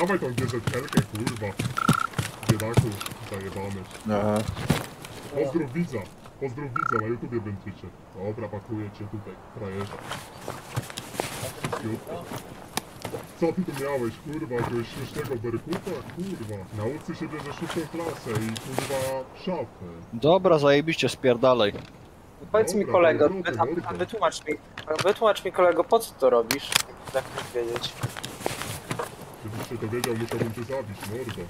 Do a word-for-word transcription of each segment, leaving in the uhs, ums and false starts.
Dawaj tą G Z L-kę, kurwa. Biedaku, zajebany. Aha. Pozdrów widza. Pozdrów widza, na YouTubie będziecie. Dobra, pakuję cię tutaj, frajerze. Co ty tu miałeś, kurwa, jakiegoś śmiesznego berkuta? Kurwa, nauczy się bierze szóstą klasę i kurwa szafę. Dobra, zajebiście, spierdalaj. Powiedz mi Dobra, kolego, to wy, mordo. a, wytłumacz mi, wytłumacz mi kolego, po co to robisz? Jak chcesz wiedzieć. Gdybyś się dowiedział, musiałbym cię zabić, mordo.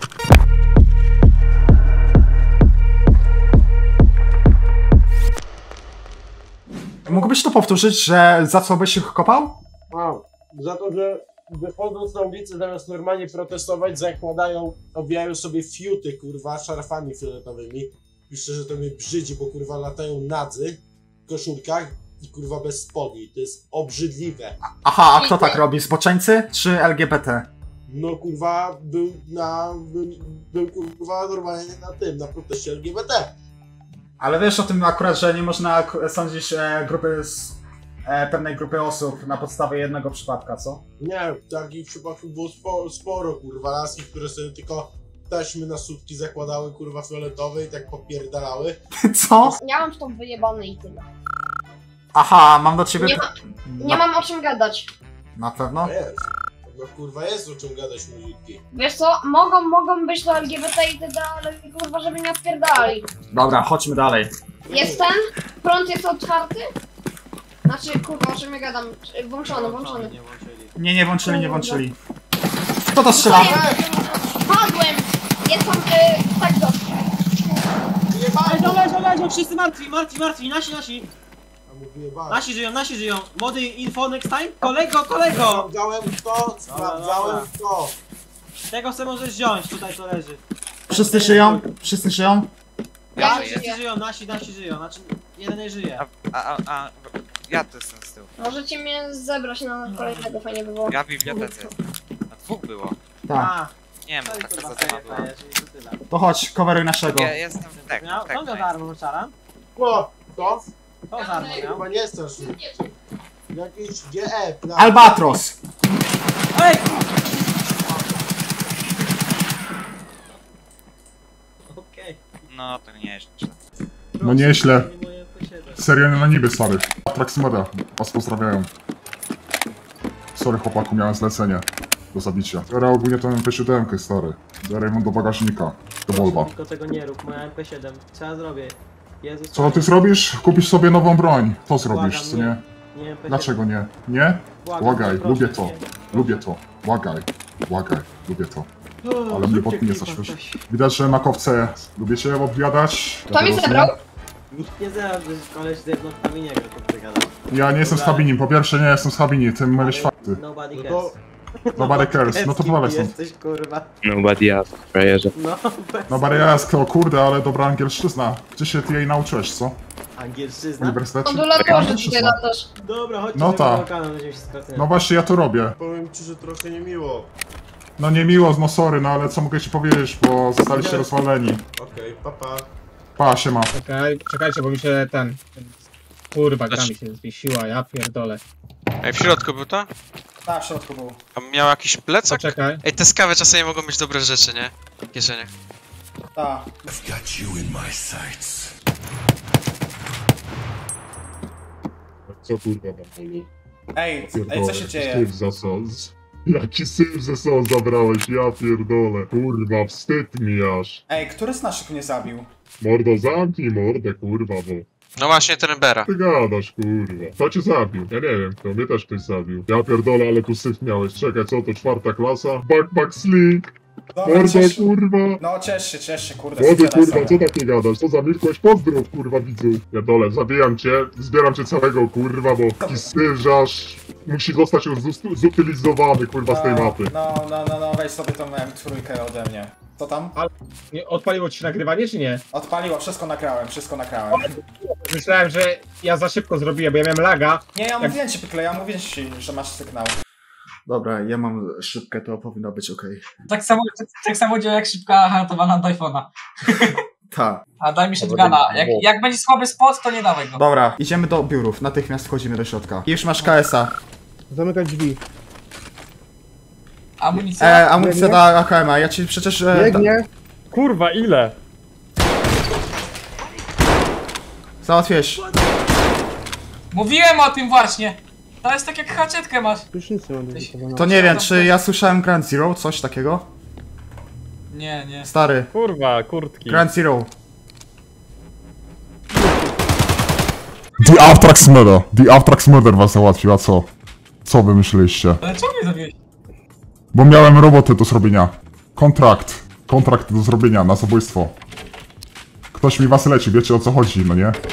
Mógłbyś to powtórzyć, że za co byś ich kopał? A, za to, że wychodząc na ulicę zamiast normalnie protestować, zakładają, obijają sobie fiuty, kurwa, szarfami fioletowymi. Piszę, że to mnie brzydzi, bo kurwa latają nadzy w koszulkach i kurwa bez spodni. To jest obrzydliwe. Aha, a kto tak robi? Zboczeńcy czy L G B T? No kurwa, był na, był, był kurwa normalnie na tym, na proteście L G B T. Ale wiesz o tym akurat, że nie można k- sądzić e, grupy z, e, pewnej grupy osób na podstawie jednego przypadka, co? Nie, takich przypadków było sporo, sporo kurwa, laski, które sobie tylko taśmy na sutki zakładały, kurwa, fioletowe i tak popierdalały. Co? Ja mam stąd wyjebane i tyle. Aha, mam do ciebie... Nie ma- Nie na, mam o czym gadać. na pewno? No jest. No kurwa jest o czym gadać, muzyczki. Wiesz co, mogą, mogą być to L G B T i tyle, ale kurwa, żeby nie odpierdali. Dobra, chodźmy dalej. Jest ten? Prąd jest otwarty? Znaczy, kurwa, o czym ja gadam? Czy- Włączony, włączony. Nie, nie włączyli, nie włączyli. Kto to strzela? Padłem! Jest tam, y, tak do... Leżą, leżą, leżą, wszyscy martwi, martwi, martwi, nasi, nasi. A mówię, ba. Nasi żyją, nasi żyją. Młody info next time? Kolego, kolego! Sprawdzałem kto, sprawdzałem kto. Tego se możesz wziąć, tutaj to leży. Wszyscy żyją? Wszyscy żyją? Ja Ja, żyję. wszyscy żyją, nasi, nasi żyją, znaczy jeden nie żyje. A, a, a, ja tu jestem z tyłu. Możecie mnie zebrać na kolejnego, fajnie by było. Ja w bibliotece jestem. A dwóch było. Tak. A, Nie wiem, no i taka kurwa, zadyma była. frajer, czyli to tyle. To chodź, coveruj naszego. Ja jestem tak, Miał, tak. to za darmo, czara. Kto? Kto? To za darmo miał. Chyba nie strasz. Jakiś G E. plan. Albatros! Ej! Okej. No to nie jest źle. No nieźle. Nie moje posiadać. Serio na niby, stary. Traximeda, was pozdrawiają. Sorry chłopaku, miałem zlecenie do zabicia. Teraz ogólnie to M P siedem, stary. Zeraj mu do bagażnika, do Volva. Tylko tego nie rób, moja M P siedem. Co ja zrobię? Jezus. Co ty zrobisz? Kupisz sobie nową broń. To zrobisz, Błagam, co nie. nie? Nie M P siedem. Dlaczego nie? Nie? Błagam, Błagaj, proszę, lubię to. nie. Lubię to. Błagaj. Błagaj, lubię to. O, Ale mnie zróbcie pod mnie klipa coś. coś. Widać, że na kowce lubicie odpowiadać. Kto mnie zebrał? Nikt nie zaraz, że koleś z jednotkami nie gra, to ty gadasz. Ja nie jestem z Habini. Po pierwsze nie jestem z Habini, ty mylisz fakty. Nobody No cares. to Nobody cares. No to Kim powiedz stąd. jesteś, kurwa. Nobody asked, frajerze. No, bez Nobody ask, o kurde, ale dobra angielszczyzna. Gdzie się ty jej nauczyłeś, co? W angielszczyzna. uniwersytecie? Ondulatorze tutaj Angielszczyzna. latasz. Dobra, chodźcie No do ta. Balkanu, będziemy się skracać. No właśnie, ja to robię. powiem ci, że trochę niemiło. No nie miło, no sorry, no ale co mogę ci powiedzieć, bo zostaliście Nie. rozwaleni. Okej, papa. Pa, siema. Czekaj, czekajcie, bo mi się ten... Kurwa, gra mi się zwiesiła, ja pierdolę. Ej, w środku był to? Tak, w środku był. A miał jakiś plecak? Poczekaj. Ej, te skawy czasami mogą mieć dobre rzeczy, nie? W kieszeniach. Tak. Co kurwa mam Ej, ej, co się dzieje? Syf za sos. Jaki syf ze sos zabrałeś, ja pierdolę. Kurwa, wstyd mi aż. Ej, który z naszych mnie zabił? Mordo, zamknij mordę, kurwa, bo... No właśnie, ten Bera. Ty gadasz, kurwa. Kto cię zabił? Ja nie wiem, kto mnie też ktoś zabił. Ja pierdolę, ale tu syf miałeś. Czekaj, co to, czwarta klasa? Backpack slick! Dobra, Mordo, ciesz... kurwa! No ciesz się, ciesz się, kurde, Młody, sprzedaj kurwa, sobie. co tak nie gadasz? Co za milkość? Pozdrów, kurwa, widzów. Ja dole, zabijam cię, zbieram cię całego, kurwa, bo taki syżasz musi zostać już zust- zutylizowany, kurwa, z tej mapy. No, no, no, no, weź sobie tą M cztery ode mnie. Co tam? Nie, odpaliło ci się nagrywanie, czy nie? Odpaliło, wszystko nagrałem, wszystko nagrałem. Myślałem, że ja za szybko zrobiłem, bo ja miałem laga. Nie, ja Jak- mówiłem ci, Pykle, ja mówiłem ci, że masz sygnał. Dobra, ja mam szybkę, to powinno być okej. Tak samo, tak samo działa jak szybka hartowana od iPhone'a. Tak. A daj mi shotguna. Jak, jak będzie słaby spot, to nie dawaj go. Dobra, idziemy do biurów, natychmiast wchodzimy do środka. I już masz K S a. Zamykać drzwi. Amunicja? E, amunicja dla A K M-a, ja ci przecież... E, Biegnie. Kurwa, ile? Załatwiłeś. Mówiłem o tym właśnie! To jest tak jak haczetkę masz. To nie wiem, czy ja słyszałem Grand Zero, coś takiego? Nie, nie. Stary. Kurwa, kurtki. Grand Zero. The Aftrax Murder. The Aftrax Murder was załatwił, a co? Co wy myśleliście? Ale czemu mnie zabiłeś? Bo miałem robotę do zrobienia. Kontrakt. Kontrakt do zrobienia na zabójstwo. Ktoś mi was leci, wiecie o co chodzi, no nie?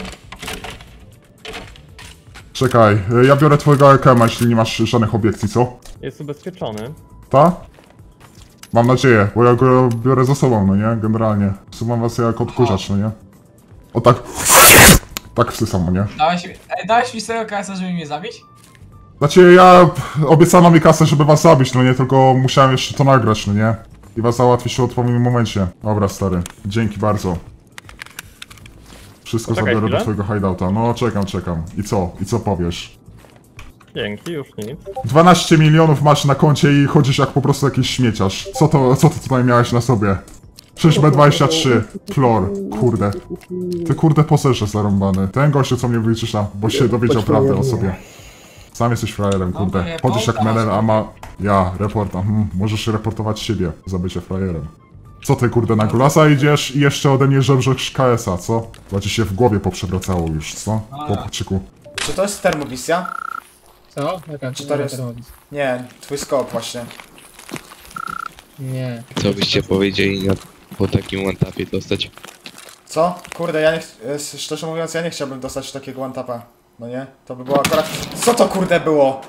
Czekaj, ja biorę twojego A K M-a, jeśli nie masz żadnych obiekcji, co? Jest ubezpieczony. Ta? Mam nadzieję, bo ja go biorę za sobą, no nie? Generalnie. Wsuwam was jak odkurzacz, no nie? O tak... Tak wsysam, no nie? Dałeś, ej, dałeś mi swojego kasa, żeby mnie zabić? Znaczy, ja... Obiecano mi kasę, żeby was zabić, no nie? Tylko musiałem jeszcze to nagrać, no nie? I was załatwić w odpowiednim momencie. Dobra, stary. Dzięki bardzo. Wszystko Poczekaj zabiorę do chwilę. twojego hideouta. No, czekam, czekam. I co? I co powiesz? Dzięki, już nic. dwanaście milionów masz na koncie i chodzisz jak po prostu jakiś śmieciarz. Co to, co ty tutaj miałeś na sobie? sześć B dwadzieścia trzy. Flor. Kurde. Ty kurde poserze zarąbany. Ten gościu, co mnie wylicza, bo się dowiedział prawdę o sobie. Sam jesteś frajerem, kurde. Chodzisz jak menel, a ma... Ja, reporta. Hmm, możesz reportować siebie za bycie frajerem. Co ty kurde na golasa idziesz i jeszcze ode mnie żebrzesz K S a, co? Chyba ci się w głowie poprzewracało już, co? Chłopczyku. Czy to jest termowisja? Co? Jaka? Czy to jest... Nie, twój skop właśnie. Nie. Co byście powiedzieli na, po takim one-tapie dostać? Co? Kurde, ja nie ch... e, szczerze mówiąc, ja nie chciałbym dostać takiego one-tapa. No nie? To by było akurat... Co to kurde było?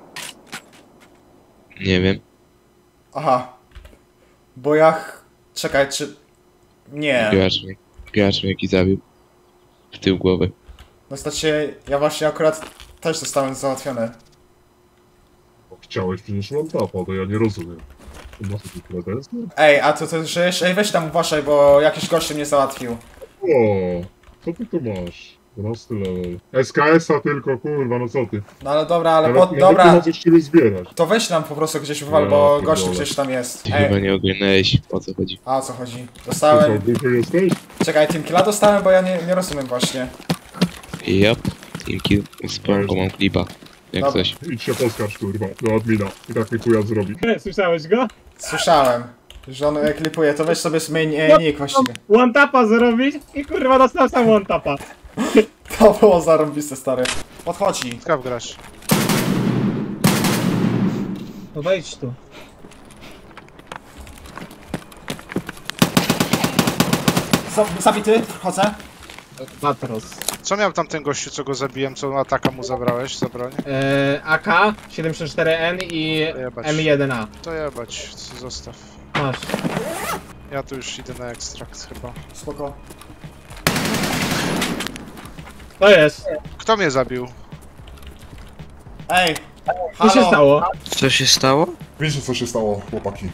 Nie wiem. Aha. Bo ja... ch- Czekaj, czy... Nie. Gracz mnie, gracz mnie jaki zabił. W tył głowy. No znaczy, ja właśnie akurat też zostałem załatwiony. Chciałeś przecież one-tapa, to ja nie rozumiem. Masz jakieś pretensje? Ej, a to ty żyjesz? Ej, weź tam uważaj, bo jakiś gościu mnie załatwił. O, co ty tu masz? Prosty level. S K S a tylko, kurwa, no co ty? No ale dobra, ale Nawet po... nie Dobra. ma coś ciebie zbierać. To weź tam po prostu gdzieś wywal, Ja bo pierdolę. gościu gdzieś tam jest. Ty chyba Ej, nie oglądałeś, o co chodzi. a o co chodzi? Ty co, Dostałem... głuchy jesteś? Czekaj, Team Killa dostałem, bo ja nie, nie rozumiem właśnie. Yep. Teamki z Polką mam klipa. Jak Dobra. coś. Idź się poskarż, kurwa, do admina. I tak mi chuja zrobi. Słyszałeś go? Słyszałem, że on e, klipuje, to weź sobie zmień e, nick właściwie. One tapa zrobić i kurwa dostał sam one tapa. To było zarąbiste, stary. Podchodzi. Skap grasz. No wejdź tu. Za- Zabity, wchodzę. Matros. Co miał tam ten gościu, co go zabiłem, co ataka mu zabrałeś za broń? Eee, A K siedemdziesiąt cztery N i Jebać. M jeden A. To jebać, zostaw. Masz. Ja tu już idę na ekstrakt chyba. Spoko. To jest. Kto mnie zabił? Ej, Co halo. się stało? Co się stało? Wiecie co się stało, chłopaki?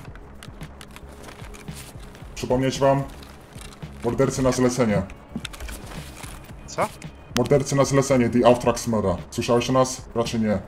Przypomnieć wam? Mordercy na zlecenie. Co? Mordercy na zlecenie, The Aftrax Murder. Słyszałeś o nas? Raczej nie.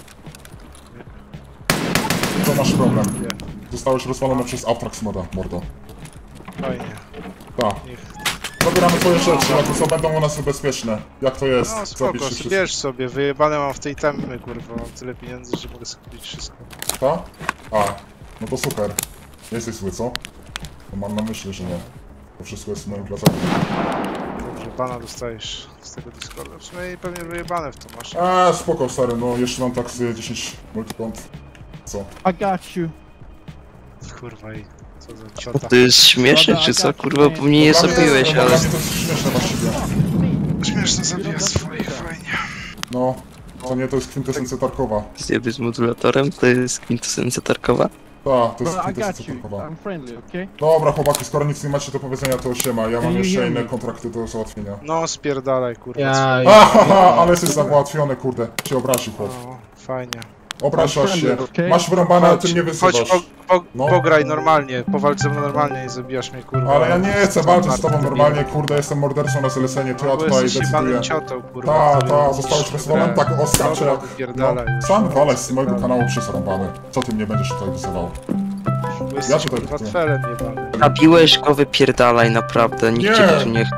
To masz problem. Zostałeś rozwalony przez Aftrax Murder, mordo. Fajnie. Tak. Niech... Zabieramy twoje rzeczy, a to co będą u nas bezpieczne. Jak to jest? No Zabić spoko, się wszystko. bierz sobie, wyjebane mam w tej temy, kurwa, mam tyle pieniędzy, że mogę sobie kupić wszystko. Tak? A, no to super. Nie jesteś zły, co? To mam na myśli, że nie. To wszystko jest w moim plecaku. Dobrze, bana dostajesz z tego Discorda. W sumie pewnie wyjebane w to masz. A, spoko, stary, no jeszcze mam tak z dziesięć multikont. Co? I got you. Kurwa i co za ciota. To jest śmieszne czy co? Kurwa, bo mnie nie Dla mnie zabiłeś, jest- ale... dla mnie to jest śmieszne właściwie. Śmieszne zabija swoich, fajnie. No, to nie, to jest kwintesencja Tarkowa. Zjeby z modulatorem, to jest kwintesencja Tarkowa? Tak, to jest Well, I got kwintesencja you. Tarkowa. I'm friendly, okay? Dobra, chłopaki, skoro nic nie macie do powiedzenia, to siema. Ja mam jeszcze inne kontrakty do załatwienia. No spierdalaj, kurwa. Ja... Ahaha, ale jesteś załatwiony, kurde. Cię obraził, chłop. No, fajnie. Obrażasz się. Masz wyrąbane, a ty mnie Chodź, wyzywasz. po, po, No. pograj normalnie, powalcz ze mną normalnie, nie zabijasz mnie, kurwa. Ale ja nie chcę walczyć z tobą normalnie, kurde, jestem mordercą na Selesenie, to ja No bo tutaj jesteś decyduję. jebanym ciotą, kurwa. Ta, który- ta, zostałeś rozwalony tak oskacze jak... Wypierdalaj No, już. sam walec z mojego kanału przesrąbany. Co ty mnie będziesz tutaj wyzywał? Bo Ja jesteś, tutaj kurwa, chcę. tfelem jebany. Nabiłeś go, wypierdalaj, naprawdę, nikt cię Nie. tu nie chce.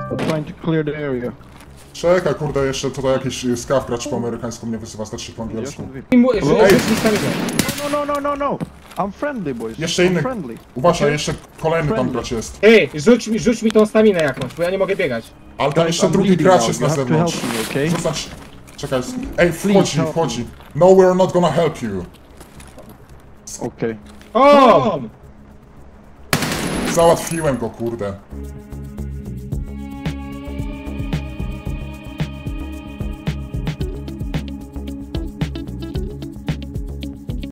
Czekaj, kurde, jeszcze tutaj jakiś y, skaw gracz po amerykańsku mnie wyzywa, znaczy po angielsku. I mu- Ej. rzuć mi staminę. No, no, no, no. I'm friendly, boys. Jeszcze inny... I'm friendly. Uważaj, jeszcze kolejny tam gracz jest. Ej, rzuć mi, rzuć mi tą staminę jakąś, bo ja nie mogę biegać. Ale tam jeszcze drugi gracz jest na zewnątrz. Rzucać... Czekaj, ej, wchodzi, wchodzi. No, we're not gonna help you. Okej. O! Załatwiłem go, kurde.